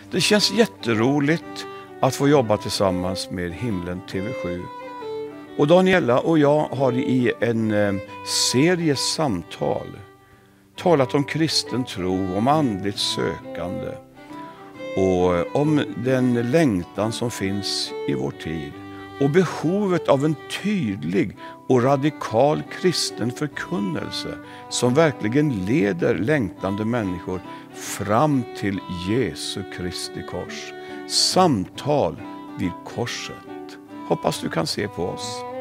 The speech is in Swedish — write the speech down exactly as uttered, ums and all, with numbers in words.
Det känns jätteroligt att få jobba tillsammans med Himlen T V sju. Och Daniela och jag har i en eh, serie samtal talat om kristen tro, om andligt sökande och om den längtan som finns i vår tid och behovet av en tydlig och radikal kristen förkunnelse som verkligen leder längtande människor fram till Jesu Kristi kors. Samtal vid korset. Hoppas du kan se på oss.